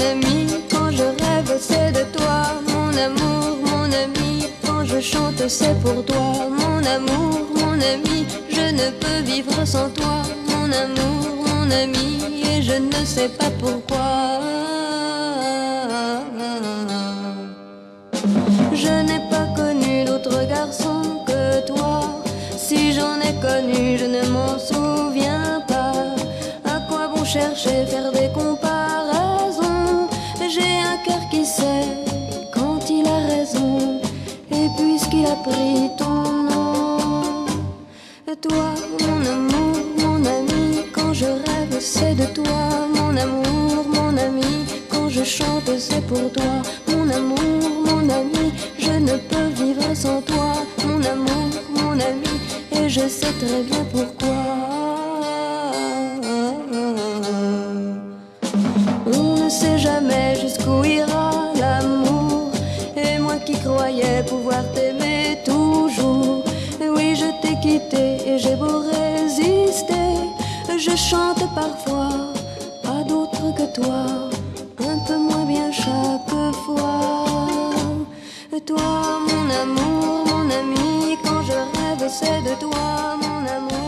ami, quand je rêve c'est de toi. Mon amour, mon ami, quand je chante c'est pour toi. Mon amour, mon ami, je ne peux vivre sans toi. Mon amour, mon ami, et je ne sais pas pourquoi. Je n'ai pas connu d'autre garçon que toi. Si j'en ai connu, je ne m'en souviens pas. À quoi bon chercher, faire des comparaisons? J'ai un cœur qui sait quand il a raison. Et puisqu'il a pris ton nom, toi, mon amour, mon ami, quand je rêve, c'est de toi. Mon amour, mon ami, quand je chante, c'est pour toi. Mon amour, mon ami, je ne peux vivre sans toi. Mon amour, mon ami, et je sais très bien pourquoi. On ne sait jamais jusqu'où ira l'amour. Et moi qui croyais pouvoir t'aimer toujours, oui, je t'ai quitté et j'ai beau résister, je chante parfois à d'autres que toi, un peu moins bien chaque fois. Toi, mon amour, mon ami, quand je rêve, c'est de toi, mon amour.